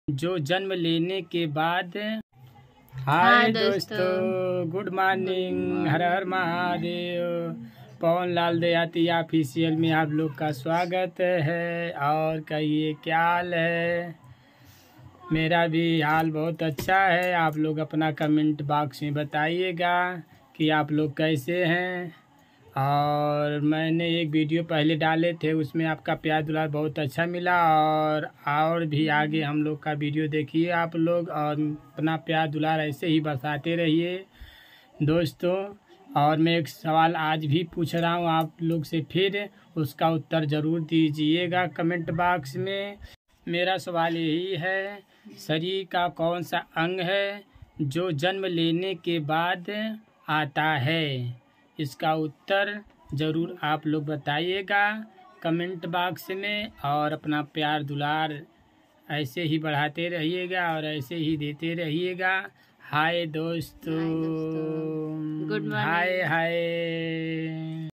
जो जन्म लेने के बाद। हाय दोस्तों, गुड मॉर्निंग, हर हर महादेव। पवन लाल देहाती ऑफिशियल में आप लोग का स्वागत है। और कहिए क्या हाल है। मेरा भी हाल बहुत अच्छा है। आप लोग अपना कमेंट बॉक्स में बताइएगा कि आप लोग कैसे हैं। और मैंने एक वीडियो पहले डाले थे, उसमें आपका प्यार दुलार बहुत अच्छा मिला। और भी आगे हम लोग का वीडियो देखिए आप लोग, और अपना प्यार दुलार ऐसे ही बरसाते रहिए दोस्तों। और मैं एक सवाल आज भी पूछ रहा हूँ आप लोग से, फिर उसका उत्तर ज़रूर दीजिएगा कमेंट बॉक्स में। मेरा सवाल यही है, शरीर का कौन सा अंग है जो जन्म लेने के बाद आता है। इसका उत्तर ज़रूर आप लोग बताइएगा कमेंट बॉक्स में। और अपना प्यार दुलार ऐसे ही बढ़ाते रहिएगा और ऐसे ही देते रहिएगा। हाय दोस्तों, गुड मॉर्निंग। हाय हाय।